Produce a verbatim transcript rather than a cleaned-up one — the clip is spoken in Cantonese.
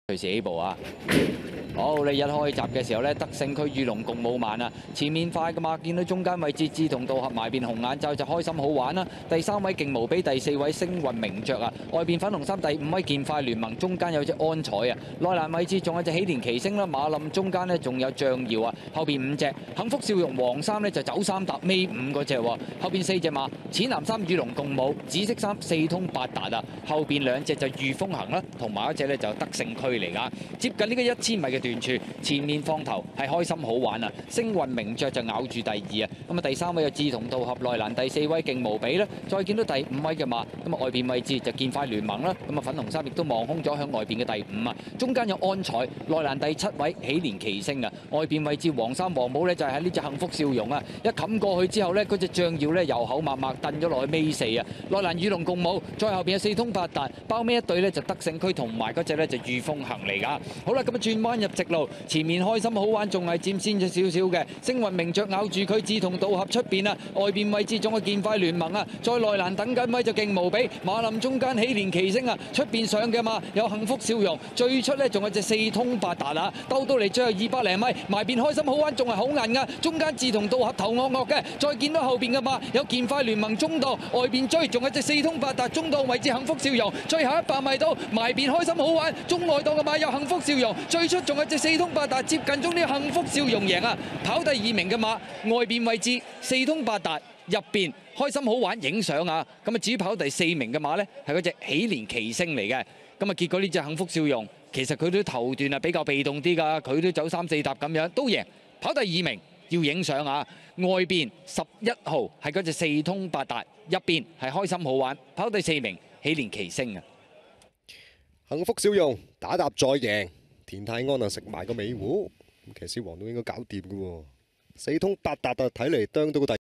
隨時起步啊！好，你一開閘嘅時候咧，德勝區御龍共舞慢啊，前面快噶嘛，見到中間位置志同道合埋邊紅眼罩就開心好玩啦。第三位勁無比，第四位星運名爵啊，外邊粉紅衫第五位健快聯盟，中間有隻安彩啊，內欄位置仲有隻喜蓮奇星啦，馬林中間呢仲有象耀啊，後邊五隻幸福笑容黃衫呢就走三搭尾五嗰隻喎，後邊四隻馬淺藍衫御龍共舞，紫色衫四通八達啊，後邊兩隻就御風行啦，同埋一隻呢就德勝區嚟噶，接近呢個一千米嘅段處，前面放頭係開心好玩啊！星運名爵就咬住第二啊，咁啊第三位就志同道合內欄，第四位勁無比啦，再見到第五位嘅馬，咁啊外邊位置就健快聯盟啦，咁啊粉紅衫亦都望空咗向外邊嘅第五啊，中間有安彩，內欄第七位喜蓮奇星啊，外邊位置黃衫黃帽呢就係喺呢隻幸福笑容啊，一冚過去之後呢，嗰隻象耀呢油口默默蹬咗落去尾四啊，內欄御龍共舞，再後邊有四通八達，包尾一隊呢就德勝區同埋嗰隻呢就御風行嚟噶。好啦，咁啊轉彎入直路，前面開心好玩，仲係佔先咗少少嘅。星運名爵咬住佢志同道合出邊啊，外邊位置仲有健快聯盟啊，再內欄等緊位就勁無比，馬林中間喜蓮奇星啊，出邊上嘅嘛有幸福笑容，最出呢仲有隻四通八達啊，兜到嚟最後二百零米，埋邊開心好玩，仲係好韌啊，中間志同道合頭惡惡嘅，再見到後邊嘅嘛有健快聯盟中檔，外邊追仲有隻四通八達，中檔位置幸福笑容，最後一百米到埋邊開心好玩，中外檔嘅馬有幸福笑容，最出仲有隻四通八達，接近中呢幸福笑容贏啊！跑第二名嘅馬，外邊位置四通八達，入邊開心好玩影相啊！咁啊至於跑第四名嘅馬呢，係嗰隻喜蓮奇星嚟嘅。咁啊結果呢隻幸福笑容，其實佢都頭段啊比較被動啲㗎，佢都走三四踏咁樣都贏。跑第二名要影相啊！外邊十一號係嗰隻四通八達，入邊係開心好玩。跑第四名喜蓮奇星啊！ 幸福笑容打搭再贏，田泰安啊食埋個尾糊，咁騎師王都應該搞掂嘅喎。四通八達啊，睇嚟啄到個第